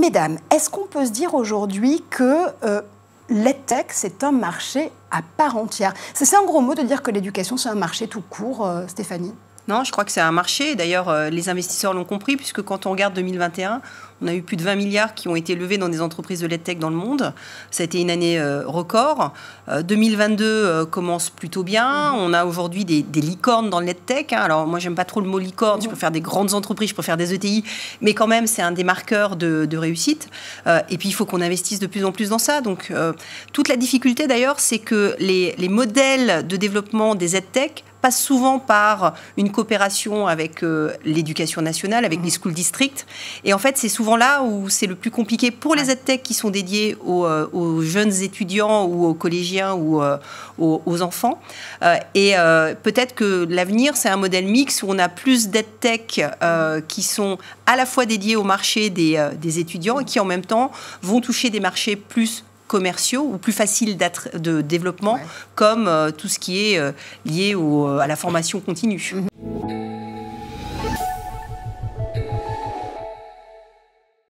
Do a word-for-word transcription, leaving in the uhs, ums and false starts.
Mesdames, est-ce qu'on peut se dire aujourd'hui que euh, l'EdTech, c'est un marché à part entière? C'est un gros mot de dire que l'éducation, c'est un marché tout court, euh, Stéphanie? Non, je crois que c'est un marché. D'ailleurs, euh, les investisseurs l'ont compris, puisque quand on regarde deux mille vingt et un, on a eu plus de vingt milliards qui ont été levés dans des entreprises de l'EdTech dans le monde. Ça a été une année euh, record. Euh, deux mille vingt-deux euh, commence plutôt bien. Mmh. On a aujourd'hui des, des licornes dans l'EdTech. Hein. Alors, moi, j'aime pas trop le mot licorne. Mmh. Je préfère des grandes entreprises, je préfère des E T I. Mais quand même, c'est un des marqueurs de, de réussite. Euh, et puis, il faut qu'on investisse de plus en plus dans ça. Donc, euh, toute la difficulté, d'ailleurs, c'est que les, les modèles de développement des EdTech passe souvent par une coopération avec euh, l'éducation nationale, avec mmh. les school districts. Et en fait, c'est souvent là où c'est le plus compliqué pour les EdTech qui sont dédiés aux, euh, aux jeunes étudiants ou aux collégiens ou euh, aux, aux enfants. Euh, et euh, peut-être que l'avenir, c'est un modèle mix où on a plus d'EdTech euh, qui sont à la fois dédiés au marché des, euh, des étudiants et qui, en même temps, vont toucher des marchés plus commerciaux ou plus faciles de développement, ouais. comme euh, tout ce qui est euh, lié au, à la formation continue. Mmh.